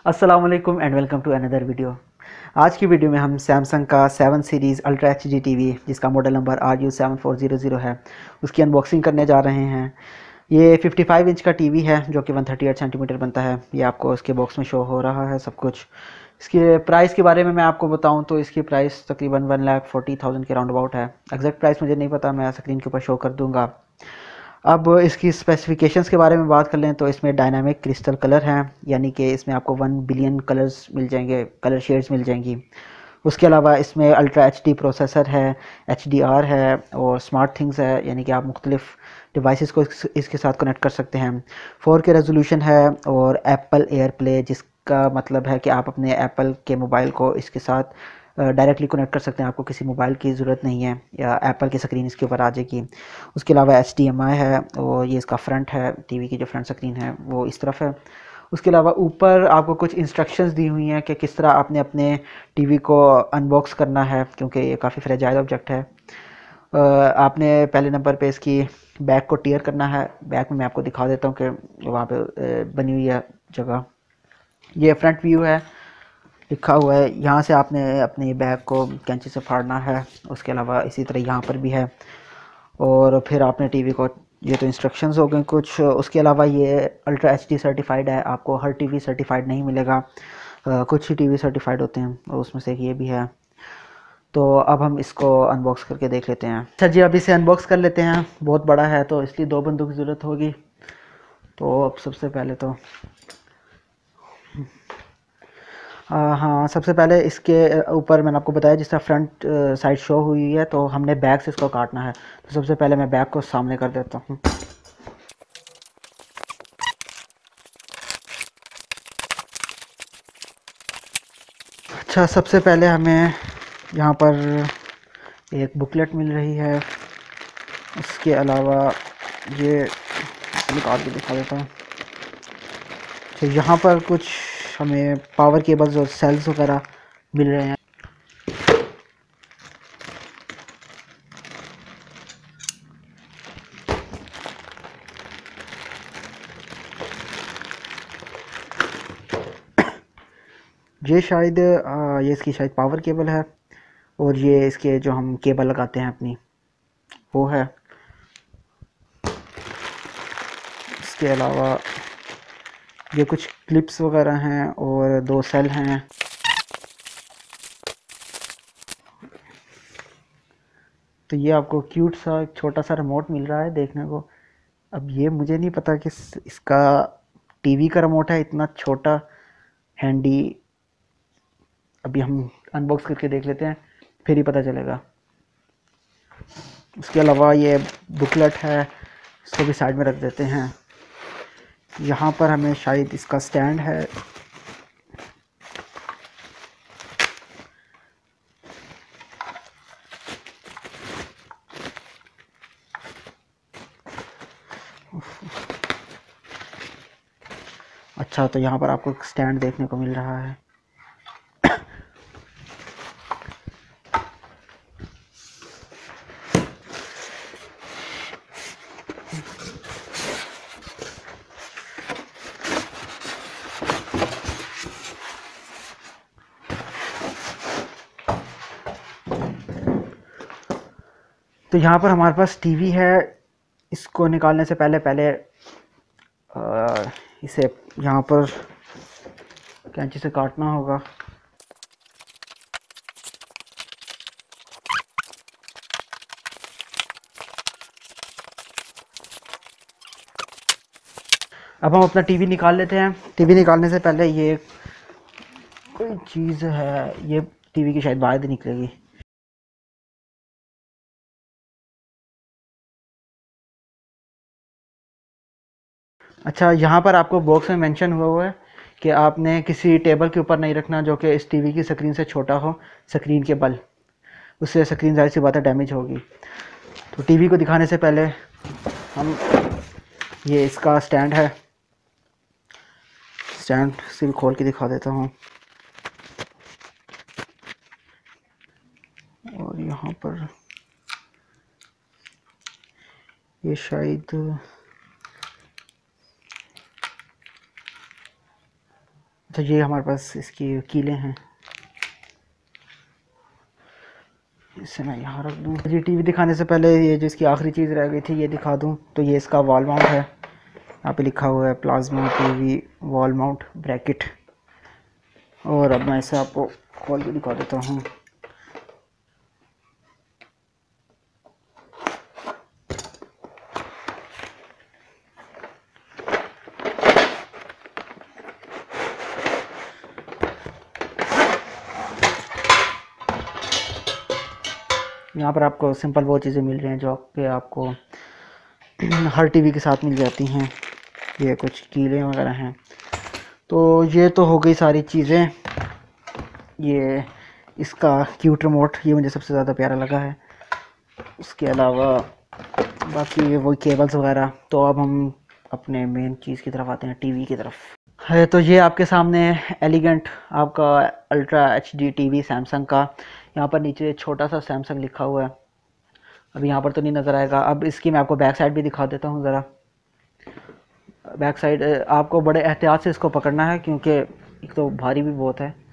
अस्सलाम वालेकुम and welcome to another video. आज की वीडियो में हम सैमसंग का 7 सीरीज़ अल्ट्रा एचडी टीवी जिसका मॉडल नंबर RU7400 है उसकी अनबॉक्सिंग करने जा रहे हैं। ये 55 इंच का टीवी है जो कि 138 सेंटीमीटर बनता है। ये आपको इसके बॉक्स में शो हो रहा है सब कुछ। इसके प्राइस के बारे में मैं आपको बताऊं तो इसकी प्राइस तकरीबन 1,40,000 के राउंड अबाउट है। एग्जैक्ट प्राइस मुझे नहीं पता, मैं स्क्रीन के ऊपर शो कर दूंगा। अब इसकी स्पेसिफिकेशंस के बारे में बात कर लें तो इसमें डायनामिक क्रिस्टल कलर हैं, यानी कि इसमें आपको 1 बिलियन कलर्स मिल जाएंगे, कलर शेड्स मिल जाएंगी। उसके अलावा इसमें अल्ट्रा एचडी प्रोसेसर है, HDR है और स्मार्ट थिंग्स है, यानी कि आप मुख्तलिफ डिवाइसेस को इसके साथ कनेक्ट कर सकते हैं। 4K रेजोल्यूशन है और एप्पल एयर प्ले, जिसका मतलब है कि आप अपने एप्पल के मोबाइल को इसके साथ डायरेक्टली कनेक्ट कर सकते हैं। आपको किसी मोबाइल की ज़रूरत नहीं है या एप्पल की स्क्रीन इसके ऊपर आ जाएगी। उसके अलावा HDMI है और ये इसका फ्रंट है, टीवी की जो फ्रंट स्क्रीन है वो इस तरफ है। उसके अलावा ऊपर आपको कुछ इंस्ट्रक्शंस दी हुई हैं कि किस तरह आपने अपने टीवी को अनबॉक्स करना है, क्योंकि ये काफ़ी फ्रेजाइल ऑब्जेक्ट है। आपने पहले नंबर पे इसकी बैक को टीयर करना है। बैक में मैं आपको दिखा देता हूँ कि वहाँ पे बनी हुई है जगह। ये फ्रंट व्यू है, लिखा हुआ है। यहाँ से आपने अपने बैग को कैंची से फाड़ना है। उसके अलावा इसी तरह यहाँ पर भी है। और फिर आपने टीवी को, ये तो इंस्ट्रक्शंस हो गए कुछ। उसके अलावा ये अल्ट्रा एचडी सर्टिफाइड है, आपको हर टीवी सर्टिफाइड नहीं मिलेगा, कुछ ही टीवी सर्टिफाइड होते हैं और उसमें से एक ये भी है। तो अब हम इसको अनबॉक्स करके देख लेते हैं। अच्छा जी, अब इसे अनबॉक्स कर लेते हैं। बहुत बड़ा है तो इसलिए 2 बंदों की ज़रूरत होगी। तो अब सबसे पहले तो हाँ, सबसे पहले इसके ऊपर मैंने आपको बताया जिस तरह फ्रंट साइड शो हुई है, तो हमने बैक से इसको काटना है। तो सबसे पहले मैं बैक को सामने कर देता हूँ। अच्छा, सबसे पहले हमें यहाँ पर एक बुकलेट मिल रही है। उसके अलावा ये निकाल के दिखा देता हूँ। तो यहाँ पर कुछ हमें पावर केबल्स और सेल्स वगैरह मिल रहे हैं। ये शायद ये इसकी शायद पावर केबल है और ये इसके जो हम केबल लगाते हैं अपनी, वो है। इसके अलावा ये कुछ क्लिप्स वगैरह हैं और 2 सेल हैं। तो ये आपको क्यूट सा एक छोटा सा रिमोट मिल रहा है देखने को। अब ये मुझे नहीं पता कि इसका टीवी का रिमोट है इतना छोटा हैंडी। अभी हम अनबॉक्स करके देख लेते हैं, फिर ही पता चलेगा। उसके अलावा ये बुकलेट है, इसको भी साइड में रख देते हैं। यहाँ पर हमें शायद इसका स्टैंड है। अच्छा, तो यहाँ पर आपको स्टैंड देखने को मिल रहा है। तो यहाँ पर हमारे पास टीवी है। इसको निकालने से पहले इसे यहाँ पर कैंची से काटना होगा। अब हम अपना टीवी निकाल लेते हैं। टीवी निकालने से पहले ये कोई चीज़ है, ये टीवी की शायद बाहर निकलेगी। अच्छा, यहाँ पर आपको बॉक्स में मेंशन हुआ है कि आपने किसी टेबल के ऊपर नहीं रखना जो कि इस टीवी की स्क्रीन से छोटा हो, स्क्रीन के बल। उससे स्क्रीन ज़ाहिर सी बात है डैमेज होगी। तो टीवी को दिखाने से पहले हम, ये इसका स्टैंड है, स्टैंड से भी खोल के दिखा देता हूँ। और यहाँ पर ये शायद तो ये हमारे पास इसकी कीलें हैं, इसे मैं यहाँ रख दूँ। जी टीवी दिखाने से पहले ये जो इसकी आखिरी चीज़ रह गई थी ये दिखा दूँ। तो ये इसका वॉल माउंट है, यहाँ पे लिखा हुआ है plasma TV wall mount bracket. और अब मैं इसे आपको खोल के दिखा देता हूँ। यहाँ पर आपको सिंपल वो चीज़ें मिल रही हैं जो कि आपको हर टीवी के साथ मिल जाती हैं। ये कुछ कीलें वगैरह हैं। तो ये तो हो गई सारी चीज़ें। ये इसका क्यूट रिमोट, ये मुझे सबसे ज़्यादा प्यारा लगा है। उसके अलावा बाकी वही केबल्स वगैरह। तो अब हम अपने मेन चीज़ की तरफ आते हैं, टीवी की तरफ है। तो ये आपके सामने एलिगेंट आपका अल्ट्रा एचडी टीवी सैमसंग का। यहाँ पर नीचे छोटा सा सैमसंग लिखा हुआ है, अब यहाँ पर तो नहीं नज़र आएगा। अब इसकी मैं आपको बैक साइड भी दिखा देता हूँ ज़रा। बैक साइड आपको बड़े एहतियात से इसको पकड़ना है क्योंकि एक तो भारी भी बहुत है।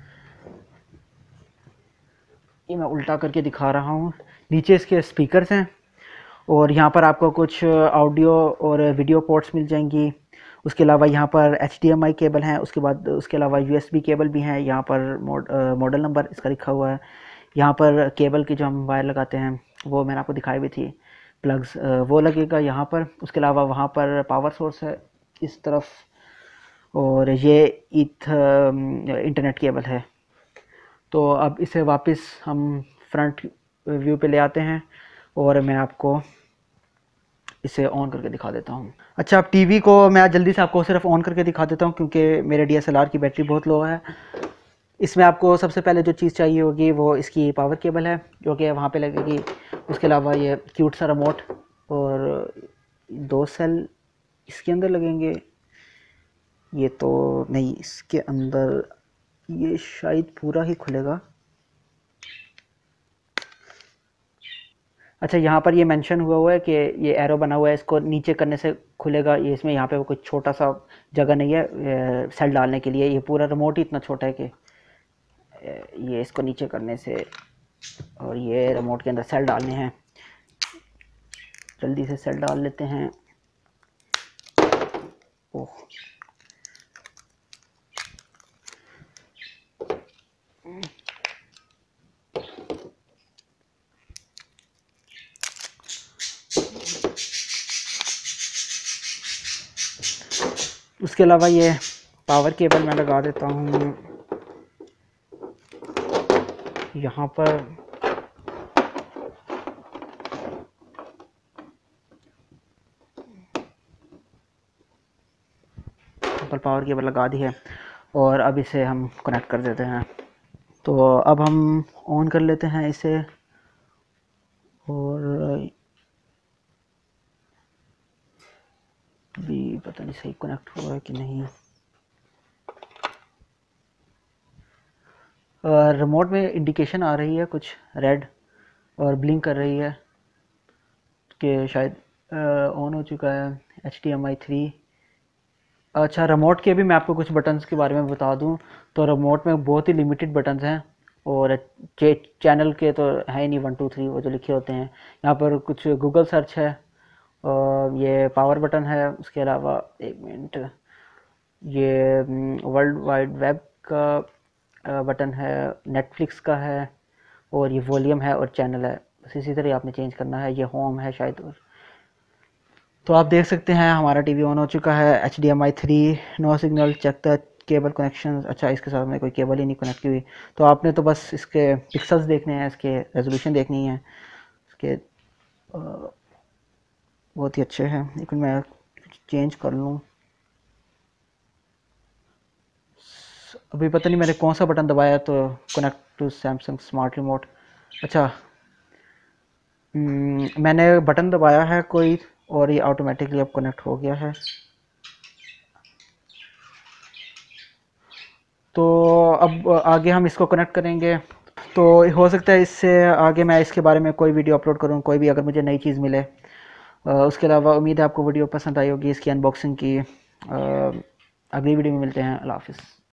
ये मैं उल्टा करके दिखा रहा हूँ। नीचे इसके स्पीकर्स हैं और यहाँ पर आपको कुछ ऑडियो और वीडियो पोर्ट्स मिल जाएंगी। उसके अलावा यहाँ पर HDMI केबल हैं, उसके बाद उसके अलावा USB केबल भी हैं। यहाँ पर मॉडल नंबर इसका लिखा हुआ है। यहाँ पर केबल की जो हम वायर लगाते हैं वो मैंने आपको दिखाई भी थी, प्लग्स वो लगेगा यहाँ पर। उसके अलावा वहाँ पर पावर सोर्स है इस तरफ, और ये इंटरनेट केबल है। तो अब इसे वापस हम फ्रंट व्यू पे ले आते हैं और मैं आपको इसे ऑन करके दिखा देता हूँ। अच्छा, अब टीवी को मैं जल्दी से आपको सिर्फ ऑन करके दिखा देता हूँ क्योंकि मेरे DSLR की बैटरी बहुत लो है। इसमें आपको सबसे पहले जो चीज़ चाहिए होगी वो इसकी पावर केबल है जो कि वहाँ पे लगेगी। उसके अलावा ये क्यूट सा रिमोट और 2 सेल इसके अंदर लगेंगे। ये तो नहीं, इसके अंदर ये शायद पूरा ही खुलेगा। अच्छा, यहाँ पर ये मेंशन हुआ है कि ये एरो बना हुआ है, इसको नीचे करने से खुलेगा ये। इसमें यहाँ पे वो कुछ छोटा सा जगह नहीं है सेल डालने के लिए। ये पूरा रिमोट ही इतना छोटा है कि ये इसको नीचे करने से, और ये रिमोट के अंदर सेल डालने हैं। जल्दी से सेल डाल लेते हैं। ओह, उसके अलावा ये पावर केबल मैं लगा देता हूँ यहाँ पर। पावर केबल लगा दी है और अब इसे हम कनेक्ट कर देते हैं। तो अब हम ऑन कर लेते हैं इसे, और भी पता नहीं सही कनेक्ट हुआ है कि नहीं। रिमोट में इंडिकेशन आ रही है कुछ रेड और ब्लिंक कर रही है कि शायद ऑन हो चुका है। HDMI 3। अच्छा, रिमोट के भी मैं आपको कुछ बटन्स के बारे में बता दूं तो रिमोट में बहुत ही लिमिटेड बटन्स हैं और चैनल के तो है ही नहीं 1 2 3 वो जो लिखे होते हैं। यहाँ पर कुछ गूगल सर्च है और ये पावर बटन है। उसके अलावा एक मिनट, ये वर्ल्ड वाइड वेब का बटन है, नेटफ्लिक्स का है, और ये वॉल्यूम है और चैनल है। बस इसी तरह आपने चेंज करना है। ये होम है शायद। और तो आप देख सकते हैं हमारा टीवी ऑन हो चुका है। HDMI 3 no signal, check the cable connection. अच्छा, इसके साथ में कोई केबल ही नहीं कनेक्ट हुई। तो आपने तो बस इसके पिक्सल्स देखने हैं, इसके रेजोल्यूशन देखनी है। इसके बहुत ही अच्छे हैं, लेकिन मैं चेंज कर लूँ। अभी पता नहीं मैंने कौन सा बटन दबाया तो connect to Samsung smart remote. अच्छा, मैंने बटन दबाया है कोई और ये ऑटोमेटिकली अब कनेक्ट हो गया है। तो अब आगे हम इसको कनेक्ट करेंगे। तो हो सकता है इससे आगे मैं इसके बारे में कोई वीडियो अपलोड करूँ, कोई भी, अगर मुझे नई चीज़ मिले। उसके अलावा उम्मीद है आपको वीडियो पसंद आई होगी इसकी अनबॉक्सिंग की। अगली वीडियो में मिलते हैं। अल्लाह हाफ़िज़।